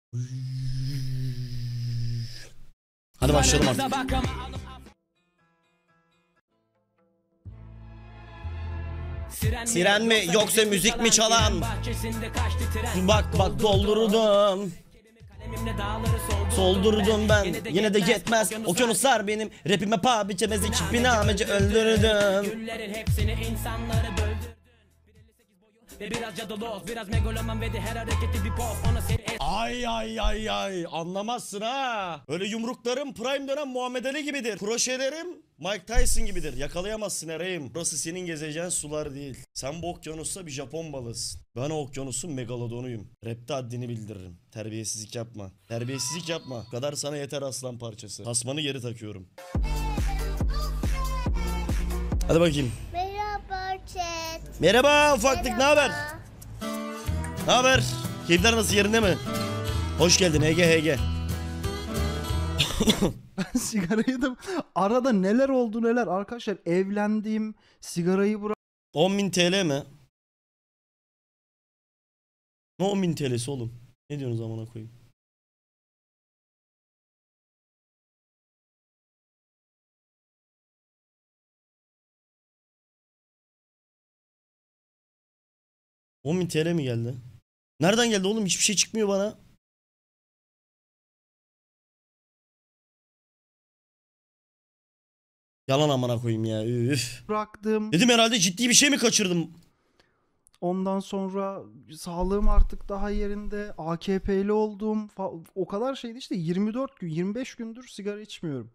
Hadi başlayalım artık. Siren mi yoksa müzik mi çalan? Bak bak doldurdum. Soldurdum ben yine de yetmez. Okyanuslar benim rapime paha biçemez. İki binamacı öldürdüm. Ay ay ay ay anlamazsın ha. Öyle yumruklarım prime dönem Muhammed Ali gibidir. Kroşelerim Mike Tyson gibidir. Yakalayamazsın ereyim. Burası senin gezeceğin sular değil. Sen bu okyanusta bir Japon balığısın. Ben o okyanusun megalodonuyum. Rapte haddini bildiririm. Terbiyesizlik yapma. Terbiyesizlik yapma. Bu kadar sana yeter aslan parçası. Tasmanı geri takıyorum. Hadi bakayım. Merhaba chat. Merhaba ufaklık, ne haber? Ne haber? Keyifler nasıl, yerinde mi? Hoş geldin HG. Sigarayı da arada neler oldu neler arkadaşlar, evlendim, sigarayı bırak. 10.000 TL mi? Ne 10.000 TL'si oğlum? Ne diyorsunuz amına koyayım? $10.000 TL mi geldi? Nereden geldi oğlum? Hiçbir şey çıkmıyor bana. Yalan amına koyayım ya. Üf. bıraktım. Dedim herhalde ciddi bir şey mi kaçırdım? Ondan sonra sağlığım artık daha yerinde. AKP'li oldum. O kadar şeydi işte, 24 gün 25 gündür sigara içmiyorum.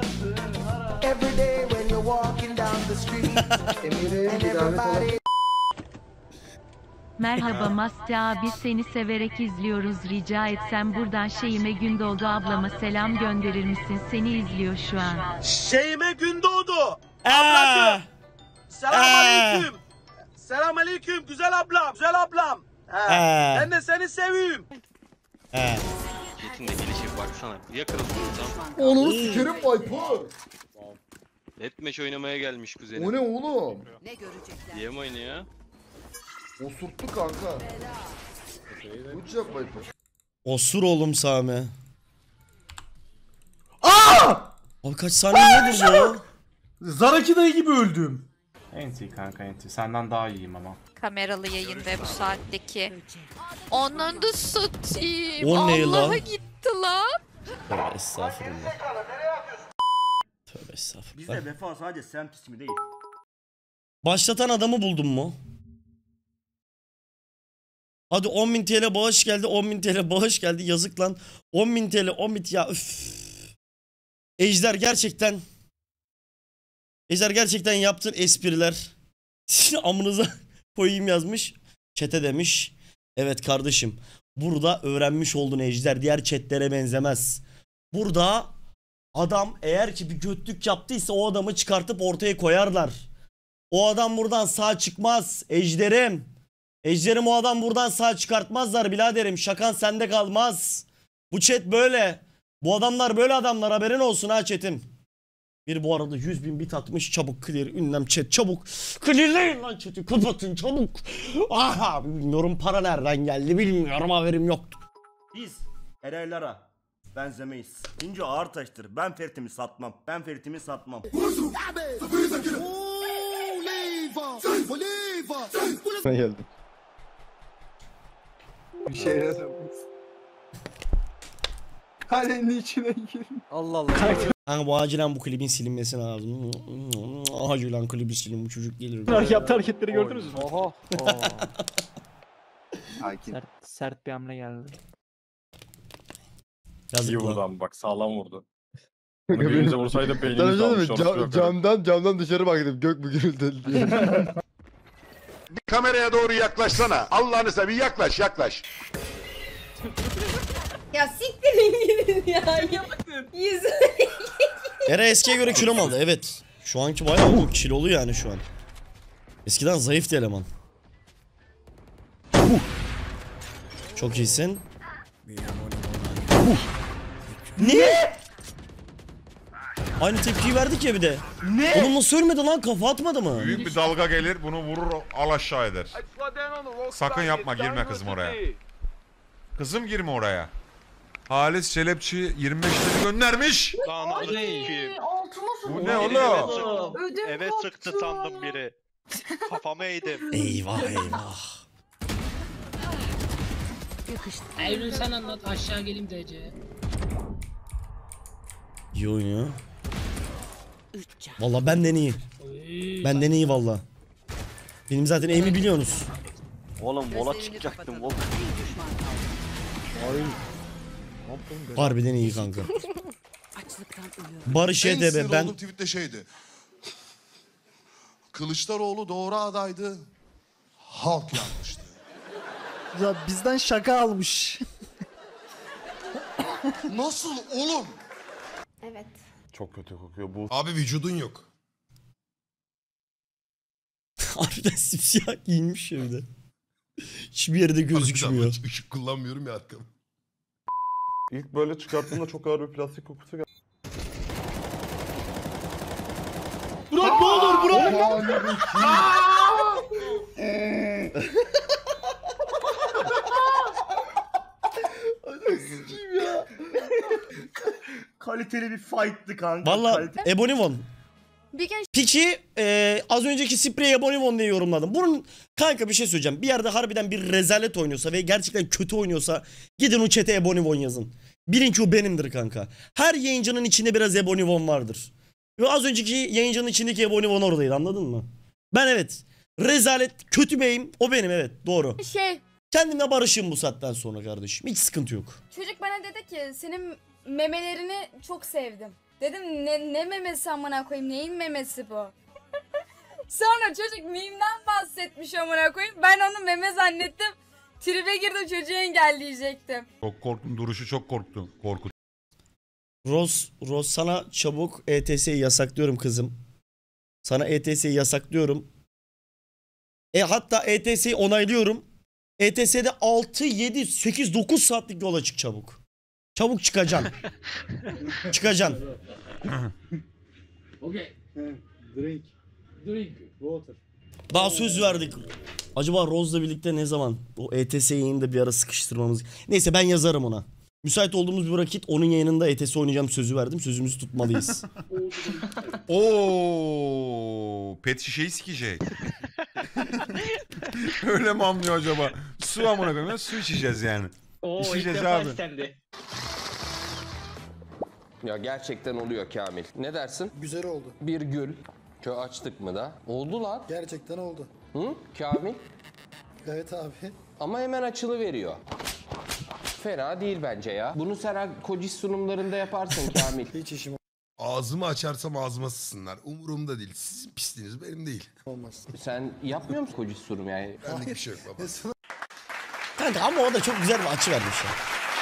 Merhaba Masti abi, seni severek izliyoruz, rica etsem buradan Şeyime Gündoğdu ablama selam gönderir misin, seni izliyor şu an. Şeyime Gündoğdu. Ablacığım. Selamünaleyküm. Selamünaleyküm güzel ablam. Güzel ablam. Ben de seni seviyorum. Jet'in de gelişi baksana. Ya kırıldı Onu sikerim Viper. Deathmatch oynamaya gelmiş kuzenim. O ne oğlum? Diye mi oynuyor? Osurttu kanka. Uç yap Viper. Osur oğlum Sami. Abi kaç saniye ne durdu? Zaraki dayı gibi öldüm. Enti kanka enti. Senden daha iyiyim ama. Kameralı yayın ve bu saatteki. Onun da satayım. O ne Allah'a lan? gitti lan. Tövbe estağfurullah. Tövbe estağfurullah. Bizde vefa sadece semt ismi değil. Başlatan adamı buldun mu? Hadi 10.000 TL bağış geldi, 10.000 TL bağış geldi, yazık lan. 10.000 TL, 10.000 ya üf. Ejder gerçekten yaptığın espriler. Amınıza koyayım yazmış. Çete demiş. Evet kardeşim. Burada öğrenmiş oldun Ejder. Diğer chatlere benzemez. Burada adam eğer ki bir götlük yaptıysa o adamı çıkartıp ortaya koyarlar. O adam buradan sağ çıkmaz Ejder'im. Ejder'im, o adam buradan sağ çıkartmazlar biraderim. Şakan sende kalmaz. Bu chat böyle. Bu adamlar böyle adamlar, haberin olsun ha chatim. Bir bu arada 100.000 bit atmış, çabuk clear ünlem chat, çabuk clearleyin lan chat'i, kapatın çabuk. Aha bilmiyorum para nereden geldi, bilmiyorum, haberim yoktu. Biz Ereğlara benzemeyiz. İnce ağır taştır. Ben feritimi satmam. Ben feritimi satmam. Ne geldim? Bir şey yazdım. Kalenin içine gir. Allah Allah. Kanka bu acilen bu klibin silinmesi lazım. Acilen klibi silin, bu çocuk gelir. Yaptığı hareketleri gördünüz mü? Oha. Sakin. Sert bir hamle geldi. Yazık lan. Bak sağlam vurdu. Bunu birbirimize vursaydı beynimiz dağılmış. Camdan dışarı baktım. Gök mü gürültü diye. Bir kameraya doğru yaklaşsana. Allah'ını seveyim yaklaş. Ya siktirin gidin ya. Yüzü. Era eskiye göre kilo mu aldı? Evet. Şu anki bayağı kilolu yani şu an. Eskiden zayıftı eleman. Çok iyisin. Ne? Aynı tepkiyi verdik ya bir de. Ne? Oğlum nasıl ölmedi lan? Kafa atmadı mı? Büyük bir dalga gelir bunu vurur al aşağı eder. Sakın yapma, girme kızım oraya. Kızım girme oraya. Halis Çelepçi 25 lira göndermiş. Lan onu sikeyim. Altıma Bu ne oğlum? Ödüm Eve koptu. sıktı sandım biri. Kafamı eğdim. Eyvah eyvah. Eylül sen anlat aşağı geleyim DC. İyi oynuyor. Valla benden iyi. Benden iyi valla. Benim zaten aim'i biliyorsunuz. Oğlum mola çıkacaktım oğlum. Harbiden iyi kanka. Barış YDB ben... tweette şeydi. Kılıçdaroğlu doğru adaydı. Halk yanmıştı. Ya bizden şaka almış. Nasıl oğlum? Evet. Çok kötü kokuyor bu. Abi vücudun yok. Harbiden simsiyah giyinmiş ya bir de. Hiçbir yerde gözükmüyor. Işık kullanmıyorum ya arkam. İlk böyle çıkarttığımda çok ağır bir plastik kokusu geldi. Burak ne olur Burak! Kaliteli bir fight'tı kanka. Valla Ebonivon. Bir gün Peki az önceki sprey Ebonivon diye yorumladım. Bunun kanka bir şey söyleyeceğim. Bir yerde harbiden bir rezalet oynuyorsa ve gerçekten kötü oynuyorsa gidin o chat'e Ebonivon yazın. Bilin ki o benimdir kanka. Her yayıncının içinde biraz Ebonivon vardır. Ve az önceki yayıncının içindeki Ebonivon oradaydı, anladın mı? Ben evet. Rezalet kötü beyim o benim, evet doğru. Kendimle barışım bu saatten sonra kardeşim. Hiç sıkıntı yok. çocuk bana dedi ki senin memelerini çok sevdim. Dedim ne memesi amına koyayım, neyin memesi bu? Sonra çocuk mimden bahsetmiş amına koyayım. Ben onu meme zannettim. Tribe girdim, çocuğu engelleyecektim. Çok korktum, duruşu çok korktum. Korkut. Rose sana çabuk ETS'yi yasaklıyorum kızım. Sana ETS'yi yasaklıyorum. Hatta ETS'yi onaylıyorum. ETS'de 6, 7, 8, 9 saatlik yola çık çabuk. Çabuk çıkacaksın. Çıkacaksın. Okay. Drink. Water. Daha söz verdik. Acaba Rose'la birlikte ne zaman o ETS yayını bir ara sıkıştırmamız... Neyse ben yazarım ona. Müsait olduğumuz bir vakit onun yayınında ETS oynayacağım sözü verdim. Sözümüzü tutmalıyız. Oo, pet şişeyi sikecek. Öyle mi anlıyor acaba? Su amına koyayım. Su içeceğiz yani. İçeceğiz abi. Ya gerçekten oluyor Kamil. Ne dersin? Güzel oldu. Bir gül. Açtık mı da? Oldu lan. Gerçekten oldu. Hı? Kamil. Evet abi. Ama hemen açılıveriyor. Fena değil bence ya. Bunu sen Kocis sunumlarında yaparsın Kamil. Hiç işim Ağzımı açarsam ağzıma sıçsınlar. Umurumda değil. Sizin pisliğiniz benim değil. olmaz. Sen yapmıyor musun Kocis sunum yani? Benlik bir şey yok baba. Kanka ama o da çok güzel bir açı vermiş ya.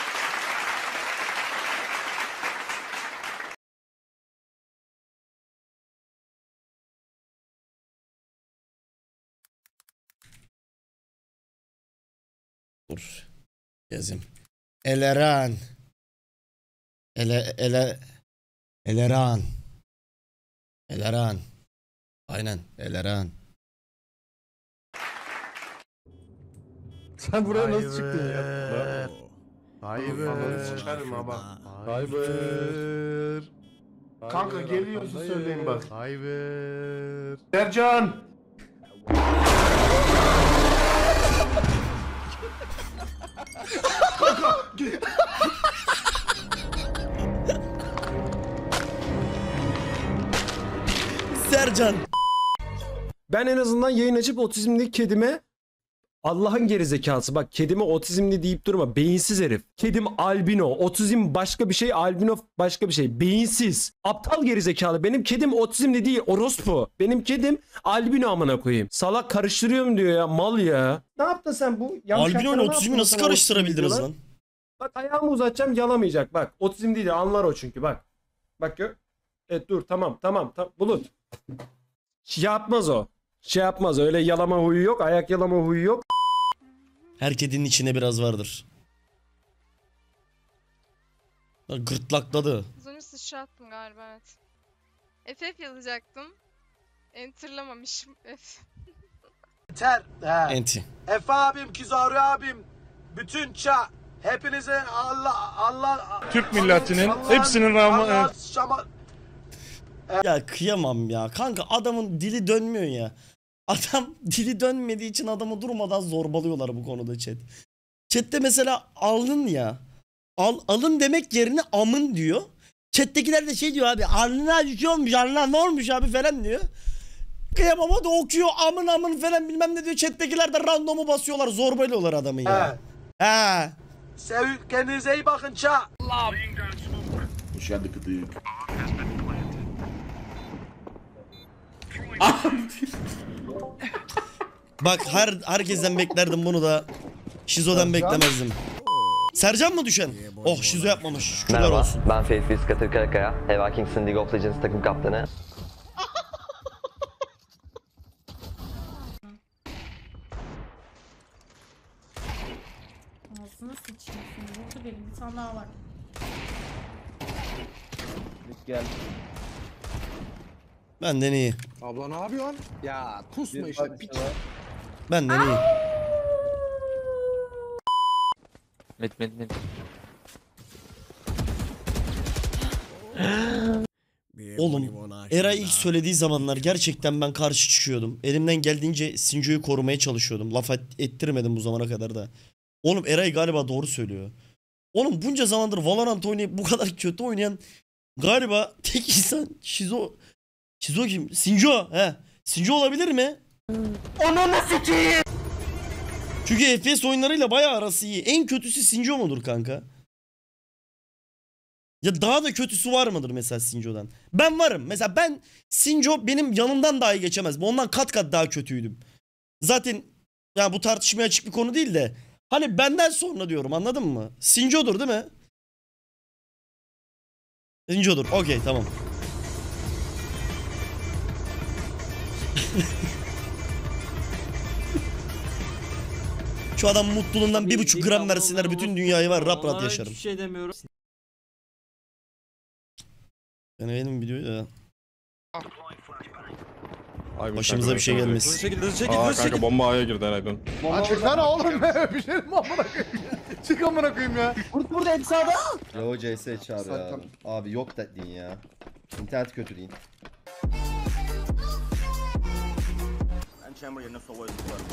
Dur. Yazayım. Eleran. Eleran. Eleran. Aynen Eleran. Sen buraya nasıl çıktın ya? Hayır. Çıkarım baba. Hayır. Kanka geliyorsa söyleyin bak. Hayır. Sercan. Sercan. Ben en azından yayın açıp otizmli kedime Allah'ın gerizekası bak kedime otizmli deyip durma beyinsiz herif. Kedim albino, otizm başka bir şey, albino başka bir şey. Beyinsiz, aptal gerizekalı. Benim kedim otizmli değil, orospu. Benim kedim albino amına koyayım. Salak karıştırıyorum diyor ya, mal ya. Ne yaptın sen bu? Albino ile otizmi nasıl karıştırabildiniz lan? Bak ayağımı uzatacağım yalamayacak bak. Otizm değil de anlar o çünkü bak. Bak gör. Evet dur tamam. Bulut. Şey yapmaz o. Şey yapmaz öyle yalama huyu yok. Ayak yalama huyu yok. Her kedinin içinde biraz vardır. Gırtlakladı. Uzun sıçrattım galiba, evet. FF yazacaktım. Enter'lamamışım. Enti. Efe abim, Kizaru abim. Bütün Hepinize Allah Türk milletinin hepsinin rahmı. Ya kıyamam ya. Kanka adamın dili dönmüyor ya. Adam dili dönmediği için adamı durmadan zorbalıyorlar bu konuda chat. Chat'te mesela alın ya. Alın demek yerine amın diyor. Chat'tekiler de şey diyor abi. Alnına bir şey olmuş. Alnına ne olmuş abi falan diyor. Kıyamam o da okuyor amın falan bilmem ne diyor. Chat'tekiler de randomu basıyorlar. Zorbalıyorlar adamı ya. He. Kendinize iyi bakın ça. Hoş geldin kıdık. Bak herkesten beklerdim bunu da. Şizo'dan beklemezdim. Sercan mı düşen? Oh Şizo yapmamış. Şükürler olsun. Ben Faith Katır Karakaya. Heva Kingston League of Legends takım kaptanı. Ağzına sıçayım. Burada benim bir tane daha var. Gel. Benden iyi. Abla ne yapıyorsun? Ya kusma işte piç. Benden iyi. Met. Oğlum Eray ilk söylediği zamanlar gerçekten ben karşı çıkıyordum. Elimden geldiğince Sinjo'yu korumaya çalışıyordum. Laf ettirmedim bu zamana kadar da. Oğlum Eray galiba doğru söylüyor. Oğlum bunca zamandır Valorant oynayıp bu kadar kötü oynayan galiba tek insan Şizo. Şizo kim? Sinjo. He. Sinjo olabilir mi? Onu nasıl ki? Çünkü FPS oyunlarıyla bayağı arası iyi. En kötüsü Sinjo mudur kanka? Ya daha da kötüsü var mıdır mesela Sinjo'dan? Ben varım. Mesela Sinjo benim yanımdan dahi geçemez. Ondan kat kat daha kötüydüm. Zaten yani bu tartışmaya açık bir konu değil de. Hani benden sonra diyorum, anladın mı? Sinjo'dur değil mi? Sinjo'dur. Okey tamam. Şu adam mutluluğundan 1,5 gram versinler bütün dünyayı var rap yaşarım. Hiçbir şey demiyorum. Ben benim videoyu da. Başımıza bir şey gelmesin. Kanka bomba A'ya girdi herhalde. Çıksana oğlum be. Bir şey mi amına koyayım ya? Çık amına koyayım ya. Burada hep sağda. Lavo CS çağırıyor abi. Abi yok dedin ya. İnternet kötü değil. Ben chamber yerine sova yazıyorum.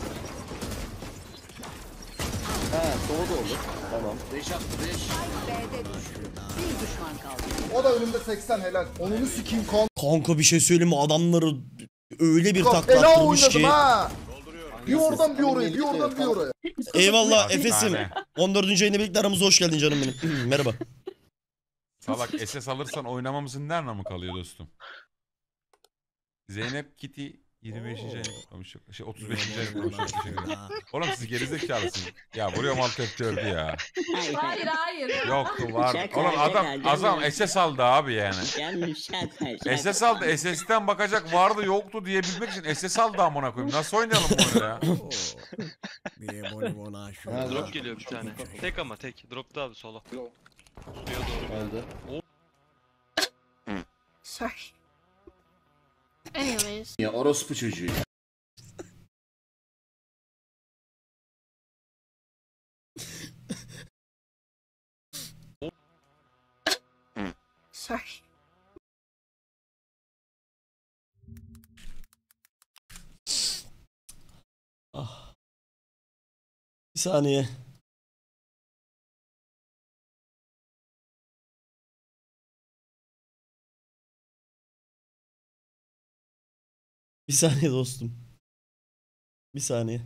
He sova da olur. Tamam. 5 attı 5. Bir düşman kaldı. O da önümde 80 helal. Onunu sikeyim kon. Kanka bir şey söyleyeyim mi? Adamları öyle bir takla Fena attırmış oynadım ki. ha. Bir oradan bir oraya, bir oradan bir oraya. Eyvallah Efes'im. 14. ayında birlikte aramıza hoş geldin canım benim. Merhaba. Salak SS alırsan oynamamızın ne anlamı kalıyor dostum? Zeynep Kitty 25. ayını kutlamış. 35. ayını kutlamış. Teşekkür ederim. Oğlum siz gerizekalısınız. Ya buraya mal tepki ördü ya. Hayır. Yoktu var. Oğlum adam SS aldı abi yani. SS aldı. SS'den bakacak vardı yoktu diyebilmek için SS aldı amına koyayım. Nasıl oynayalım bunu ya? Drop geliyor bir tane. Tek ama tek. Drop'ta abi solo. Suya doğru. Öldü. Sorry. Anyways. Ya orospu çocuğu ya. Sorry. Ah. Bir saniye. Bir saniye dostum. Bir saniye.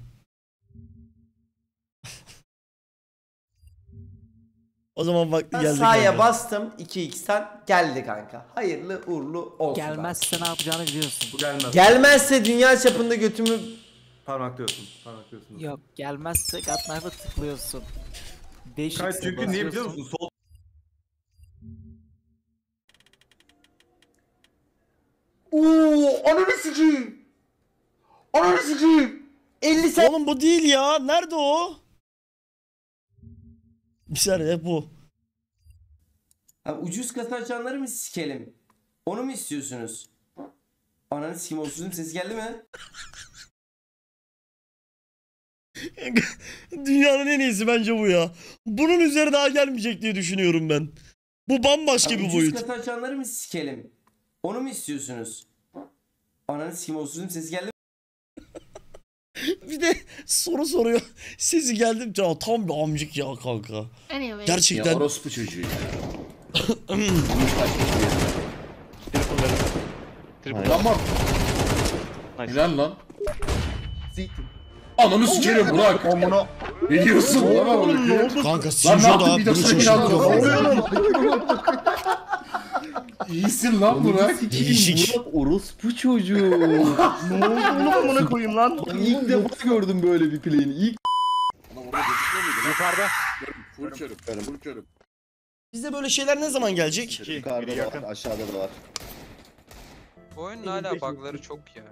O zaman vakti geldi. Sahaya bastım 2x'ten geldi kanka. Hayırlı uğurlu olsun. Gelmezse ne yapacağını biliyorsun. Bu gelmez. Gelmezse dünya çapında götümü parmaklıyorsun. Yok gelmezse Godknife'a tıklıyorsun. Değişik. Çünkü niye biliyor musun? Sol ananı sikeyim. Ananı sikeyim. 50 sen. Oğlum bu değil ya. Nerede o? Bir saniye bu. Abi ucuz kasa açanları mı sikelim? Onu mu istiyorsunuz? Ananı sikeyim, o sesi geldi mi? Dünyanın en iyisi bence bu ya. Bunun üzeri daha gelmeyecek diye düşünüyorum ben. Bu bambaşka bir Ucuz boyut. kasa açanları mı sikelim? Onu mu istiyorsunuz? Ananı sikeyim, osurun sesi geldi mi? Bir de soru soruyor. Sesi geldim ya, tam bir amcık ya kanka. Gerçekten. Ya orospu çocuğu ya. Tamam. Helal lan. Ananı sikerim Burak. Ne diyorsun? Kanka Lan Sinjo da bunu şaşırdı. İyisin lan Burak. Değişik. Orospu çocuğu. Ne oldu oğlum amına koyayım lan? İlk defa gördüm böyle bir play'ini. İlk Yukarıda. Full körüm. Bizde böyle şeyler ne zaman gelecek? yukarıda da var, aşağıda da var. Oyunun hala bug'ları çok ya.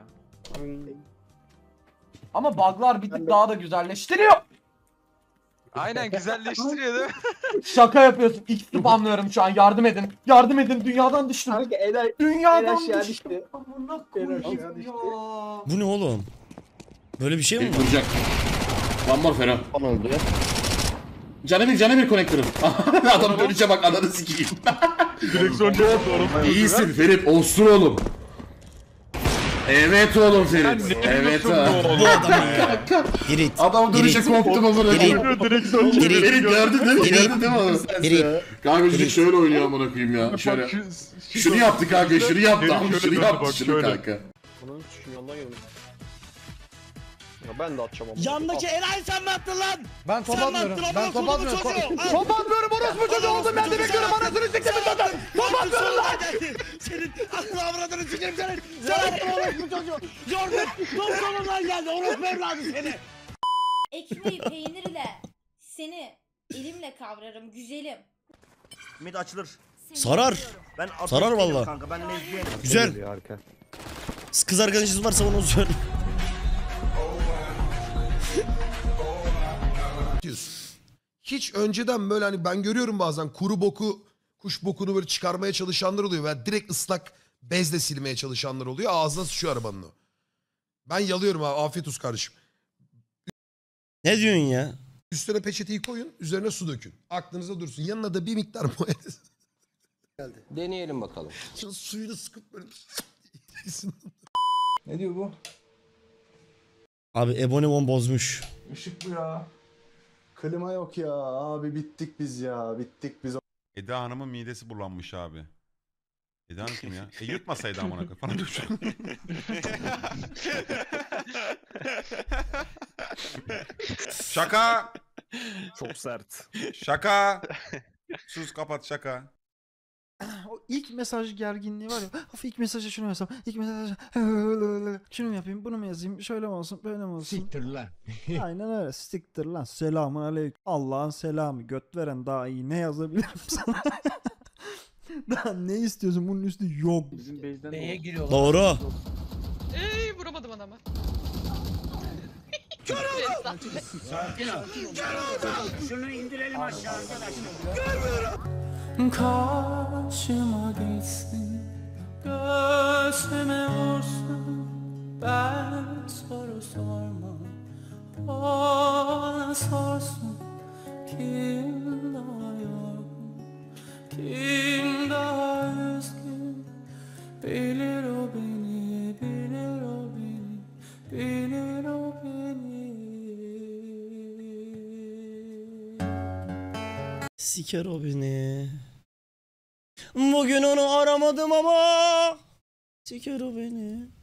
Ama bug'lar bir tık daha da güzelleştiriyor. Aynen güzelleştiriyor değil mi? Şaka yapıyorsun. X spamlıyorum şu an. Yardım edin. Yardım edin. Dünyadan düştüm. Dünyadan düştüm. Amına koyayım ya. Bu ne oğlum? Böyle bir şey mi var? Duracak. One more Ferhan. Oldu. Canı bir konektörüm. Adam dönüşe bak, ananı sikeyim. Direksiyon doğru. İyisin Ferit, olsun oğlum. Evet oğlum Ferit. Evet ha. Bu adam ya. Girit. Adam dönüşe koptum amına koyayım. Direksiyon Ferit gördün değil mi? Gördün değil mi oğlum? Girit. Kanka çocuk şöyle oynuyor amına koyayım ya. Şöyle. Şunu yaptı kanka, şunu yaptı. Şunu yaptı şunu kanka. Bunun şu yandan gelmiş. Ya ben de atacağım ama. Yandaki Eray sen mi attın lan? Ben top atmıyorum. Ben top atmıyorum. Top atmıyorum, orospu çocuğu oldum, ben de bekliyorum, anasını siktim zaten. Top atmıyorum lan. Senin aklını avradını sikeyim senin. Sen attın orospu çocuğu. Jordan top sonundan geldi, orospu evladı seni. Ekmeği peynirle seni elimle kavrarım güzelim. Mid açılır. Sarar. Ben Sarar valla. Kanka ben lezbiyenim. Güzel. Kız arkadaşınız varsa onu söyle. Hiç önceden böyle hani ben görüyorum bazen kuru boku, kuş bokunu böyle çıkarmaya çalışanlar oluyor. Veya direkt ıslak bezle silmeye çalışanlar oluyor. Ağzına sıçıyor arabanın o. Ben yalıyorum abi, afiyet olsun kardeşim. Ne diyorsun ya? Üstüne peçeteyi koyun, üzerine su dökün. Aklınızda dursun. Yanına da bir miktar mayonez. Geldi. Deneyelim bakalım. Şimdi suyunu sıkıp böyle... Ne diyor bu? Abi Ebonimon bozmuş. Işık bu ya. Klima yok ya abi, bittik biz ya, bittik biz. Eda Hanım'ın midesi bulanmış abi. Eda Hanım kim ya? Yutmasaydı amına koyayım falan diyor. Şaka. Çok sert. Şaka. Sus, kapat, şaka. O ilk mesaj gerginliği var ya. Of, ilk mesajı şunu yazsam. İlk mesajı şunu mu yapayım, bunu mu yazayım? Şöyle mi olsun, böyle mi olsun? Siktir lan. Aynen öyle. Siktir lan. Selamun aleyküm. Allah'ın selamı. Göt veren daha iyi. Ne yazabilirim sana? Daha ne istiyorsun? Bunun üstü yok. Bizim base'den Neye giriyorlar? Doğru. Vuramadım adamı. Sakin ol. Şunu indirelim aşağı arkadaşlar. Karşıma geçsin, göğsüme vursun, ben soru sormam, bana sorsun, kim daha yorgun, kim daha üzgün, bilir o beni, bilir o beni, bilir o beni. Siker o beni. Bugün onu aramadım ama siker o beni.